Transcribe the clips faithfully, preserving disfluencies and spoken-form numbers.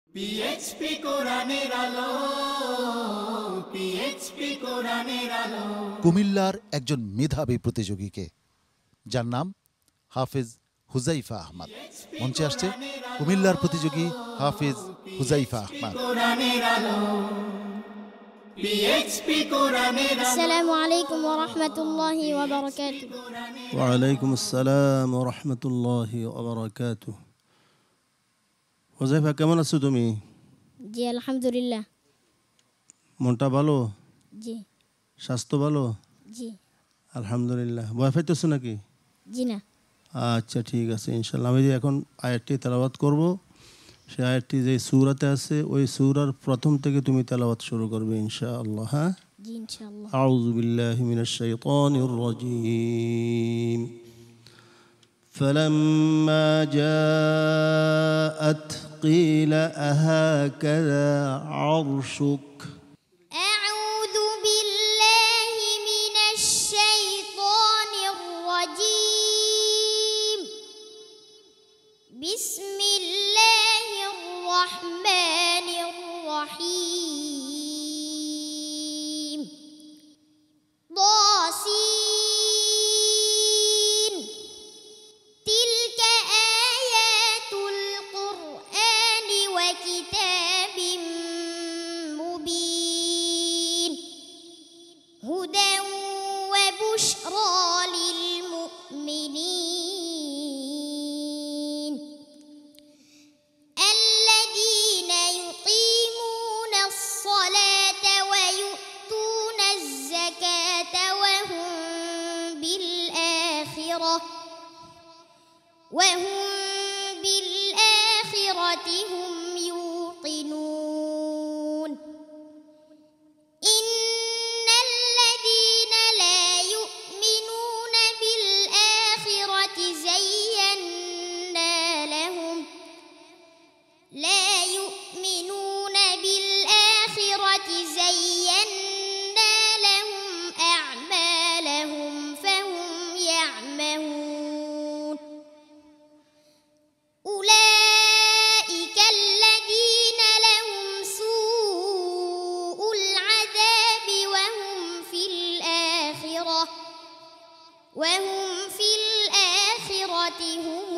পিএইচপি কোরআনের আলো, পিএইচপি কোরআনের আলো। কুমিল্লার একজন মেধাবী প্রতিযোগীকে, যার নাম হাফেজ হুজাইফা আহমদ, মঞ্চে আসছে কুমিল্লার প্রতিযোগী হাফেজ হুজাইফা আহমদ। আসসালামু আলাইকুম ওয়া রাহমাতুল্লাহি ওয়া বারাকাতুহু। ওয়া আলাইকুম আসসালাম ওয়া রাহমাতুল্লাহি ওয়া বারাকাতুহু। হুজাইফা, কেমন আছো তুমি? জি আলহামদুলিল্লাহ। মনটা ভালো? জি। স্বাস্থ্য ভালো? জি আলহামদুলিল্লাহ। ভয় পাইতেছো নাকি? জি না। আচ্ছা, ঠিক আছে, ইনশাল্লাহ। আমি যে এখন আয়াতটি তেলাওয়াত করব, সেই আয়াতটি যে সূরাতে আছে ওই সূরার প্রথম থেকে তুমি তেলাওয়াত শুরু করবে ইনশাআল্লাহ। হ্যাঁ, জি ইনশাআল্লাহ। আউযু বিল্লাহি মিনাশ শাইতানির রাজীম। فلما جاءت قيل أهكذا عرشك. أعوذ بالله من الشيطان الرجيم. بسم الله الرحمن الرحيم. ضاسين تلك آيات القرآن وكتاب مبين هدى وبشرى للمؤمنين الذين يقيمون الصلاة ويؤتون الزكاة وهم بالآخرة وهم بالآخرة هم يوقنون إن الذين لا يؤمنون بالآخرة زينا لهم لا يؤمنون بالآخرة زينا لهم أعمالهم فهم يعمهون أولئك الذين لهم سوء العذاب وهم في الآخرة وهم في الآخرة هم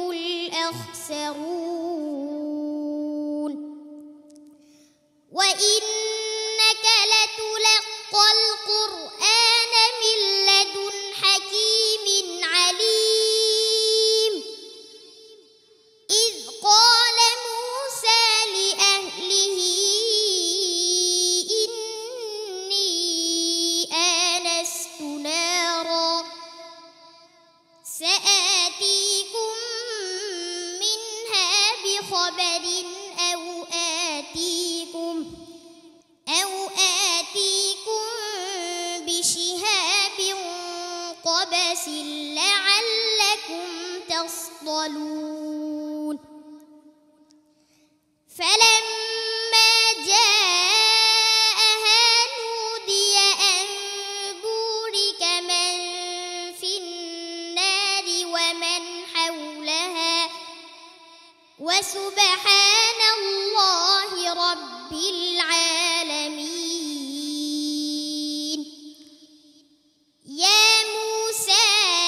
الأخسرون وإنك لتلقى القرآن من لدن حكيم عليم إذ قال موسى لأهله إني آنست نارا سآتيكم منها بخبر أو آتيكم أو آتيكم بشهاب قبس لعلكم تصطلون فلما جاءها نودي أن بورك من في النار ومن حولها وسبحان الله رب العالمين يا موسى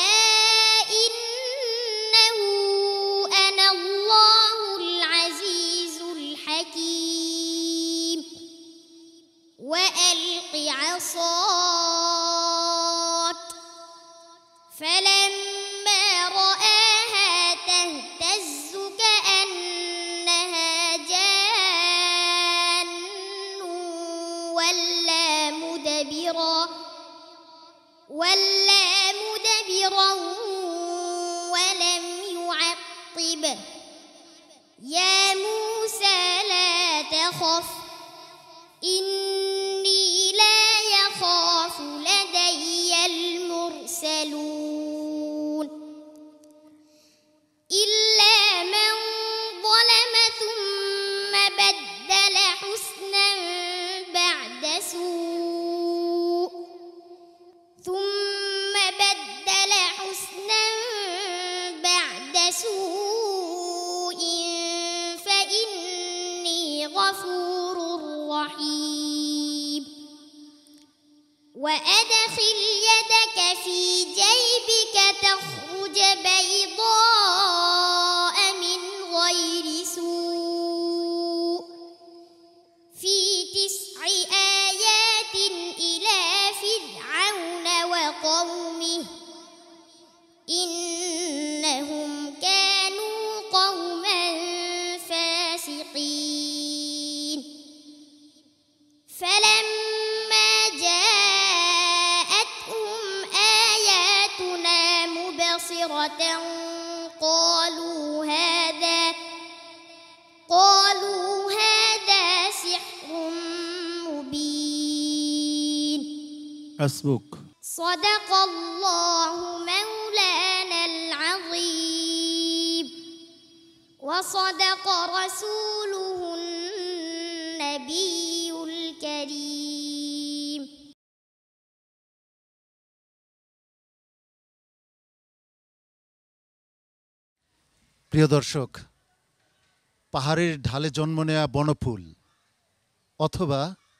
إنه أنا الله العزيز الحكيم وألق عصاك فلما رآها تهتز كأنها جان ولا مدبرا ولا مدبرا ولم يعقب يا موسى لا تخف إني لا يخاف لدي المرسلون إلا من ظلم ثم بدل حسنا بعد سوء ثم بدل حسنا بعد سوء فإني الغفور الرحيم وأدخل يدك في جيبك تخرج بيضاء من غير سوء في تسع آيات إلى فرعون وقومه إنهم كانوا قوما فاسقين فلما جاءتهم آياتنا مبصرة قالوا هذا قالوا هذا سحر مبين حسبك صدق الله مولانا العظيم وصدق رسوله النبي الكريم প্রিয় দর্শক, পাহাড়ের ঢালে জন্ম নেয়া বনফুল অথবা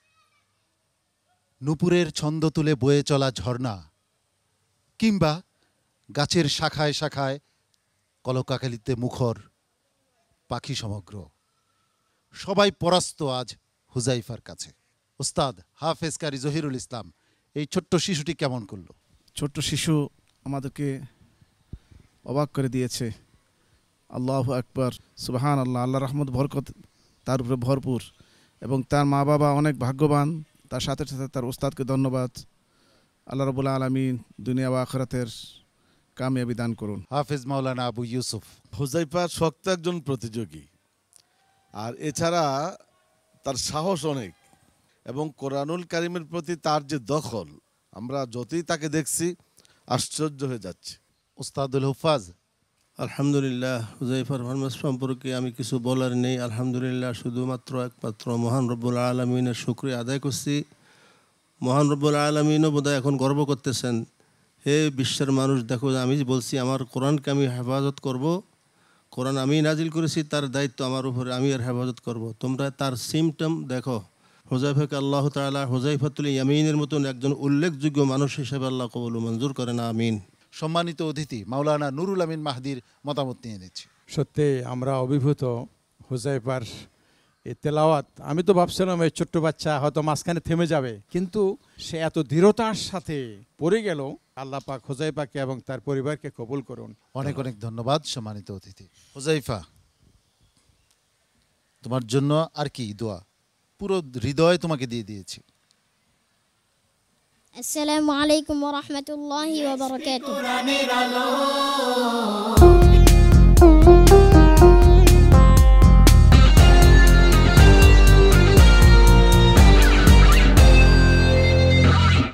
নুপুরের ছন্দ তুলে বয়ে চলা ঝর্ণা কিংবা গাছের শাখায় শাখায় কলকাকলিতে মুখর পাখি সমগ্র সবাই পরাস্ত আজ হুজাইফার কাছে। ওস্তাদ হাফেজ কারি জহিরুল ইসলাম, এই ছোট্ট শিশুটি কেমন করলো? ছোট্ট শিশু আমাদেরকে অবাক করে দিয়েছে। আল্লাহু আকবার, সুবহান আল্লাহ। আল্লাহ রহমত বরকত তার উপরে ভরপুর এবং তার মা বাবা অনেক ভাগ্যবান। তার সাথে সাথে তার ওস্তাদকে ধন্যবাদ। আল্লাহ রাব্বুল আলামিন দুনিয়া ও আখিরাতের কামিয়াবি দান করুন। হাফেজ মাওলানা আবু ইউসুফ। হুজাইফা শক্ত একজন প্রতিযোগী, আর এছাড়া তার সাহস অনেক এবং কোরআনুল কারিমের প্রতি তার যে দখল, আমরা যতই তাকে দেখছি আশ্চর্য হয়ে যাচ্ছে। ওস্তাদুল হুফাজ। আলহামদুলিল্লাহ, হুজাইফার ফরমাস সম্পর্কে আমি কিছু বলার নেই। আলহামদুলিল্লাহ, শুধুমাত্র একমাত্র মহান রব্বুল আলমিনের শুকরিয়া আদায় করছি। মহান রব্বুল আলমিনও বোধহয় এখন গর্ব করতেছেন, হে বিশ্বের মানুষ দেখো, আমি বলছি আমার কোরআনকে আমি হেফাজত করব, কোরআন আমি নাজিল করেছি, তার দায়িত্ব আমার উপরে, আমি এর হেফাজত করব। তোমরা তার সিমটম দেখো। হুজাইফাকে আল্লাহ তাআলা হুজাইফাতুল ইয়ামিনের মতন একজন উল্লেখযোগ্য মানুষ হিসেবে আল্লাহ কবুল মঞ্জুর করেন, আমিন। সম্মানিত অতিথি মাওলানা নুরুল আমিন মাহদির মতামত নিয়ে নিচ্ছি। সত্যি আমরা অভিভূত হুজাইফার এই তেলাওয়াত। আমি তো ভাবছিলাম এই ছোট্ট বাচ্চা হয়তো মাঝখানে থেমে যাবে, কিন্তু সে এত দৃঢ়তার সাথে পড়ে গেল। আল্লাহ পাক হুজাইফাকে এবং তার পরিবারকে কবুল করুন। অনেক অনেক ধন্যবাদ সম্মানিত অতিথি। হুজাইফা, তোমার জন্য আর কি দোয়া, পুরো হৃদয় তোমাকে দিয়ে দিয়েছি। আসসালামু আলাইকুম ওয়া রাহমাতুল্লাহি ওয়া বারাকাতুহু। কোরআনের আলো